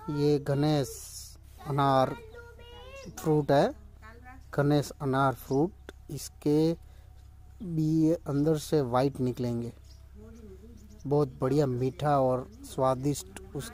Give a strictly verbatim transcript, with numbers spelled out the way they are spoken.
ये गणेश अनार फ्रूट है। गणेश अनार फ्रूट, इसके भी अंदर से वाइट निकलेंगे। बहुत बढ़िया मीठा और स्वादिष्ट